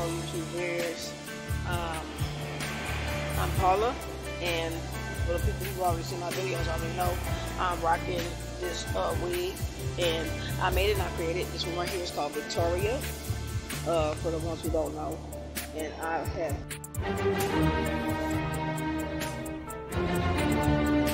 fellow YouTube viewers. I'm Paula, and for the people who've already seen my videos already know I'm rocking this wig, and I made it and I created this one right here. It's called Victoria, for the ones who don't know. And I have